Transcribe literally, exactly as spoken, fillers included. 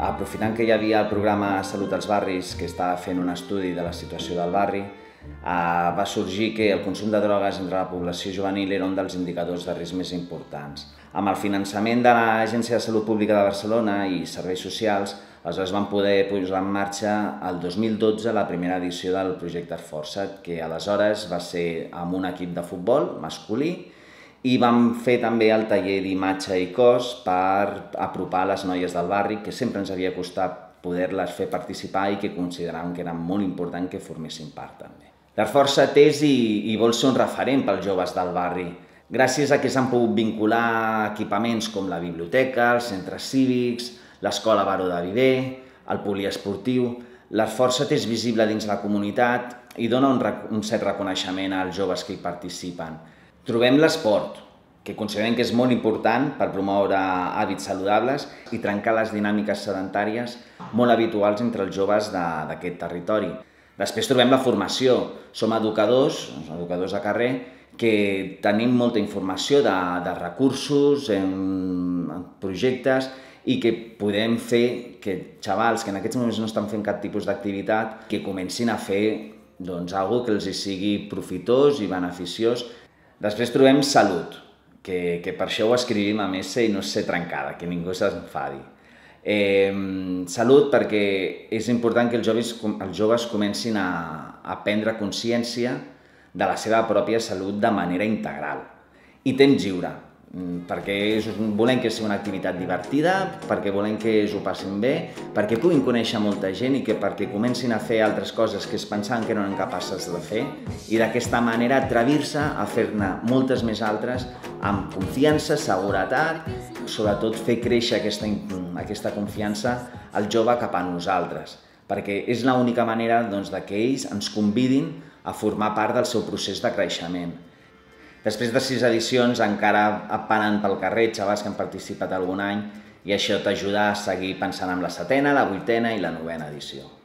aprofitant que hi havia el programa Salut als Barris, que estava fent un estudi de la situació del barri, va sorgir que el consum de drogues entre la població juvenil era un dels indicadors de risc més importants. Amb el finançament de l'Agència de Salut Pública de Barcelona i Serveis Socials, aleshores van poder posar en marxa el dos mil dotze la primera edició del projecte Força't, que aleshores va ser amb un equip de futbol masculí, i vam fer també el taller d'imatge i cos per apropar les noies del barri, que sempre ens havia costat poder-les fer participar i que consideràvem que era molt important que formessin part també. L'Art Força't és i, i vol ser un referent pels joves del barri, gràcies a que s'han pogut vincular equipaments com la biblioteca, els centres cívics, l'escola Baró de Viver, el poliesportiu. L'Art Força't és visible dins la comunitat i dona un, un cert reconeixement als joves que hi participen. Trobem l'esport, que considerem que és molt important per promoure hàbits saludables i trencar les dinàmiques sedentàries molt habituals entre els joves d'aquest territori. Després trobem la formació. Som educadors, educadors de carrer, que tenim molta informació de, de recursos, en projectes, i que podem fer que xavals que en aquests moments no estan fent cap tipus d'activitat que comencin a fer doncs, alguna cosa que els sigui profitós i beneficiós. Després trobem salut, que, que per això ho escrivim a messa i no ser trencada, que ningú s'enfadi. Eh, salut perquè és important que els joves, els joves comencin a, a prendre consciència de la seva pròpia salut de manera integral. I temps lliure, perquè volem que sigui una activitat divertida, perquè volem que s'ho passin bé, perquè puguin conèixer molta gent i que perquè comencin a fer altres coses que es pensaven que no eren capaces de fer i d'aquesta manera atrevir-se a fer-ne moltes més altres amb confiança, seguretat, sobretot fer créixer aquesta, aquesta confiança al jove cap a nosaltres, perquè és l'única manera doncs, que ells ens convidin a formar part del seu procés de creixement. Després de sis edicions encara panen pel carrer xavals que han participat algun any i això t'ajuda a seguir pensant en la setena, la vuitena i la novena edició.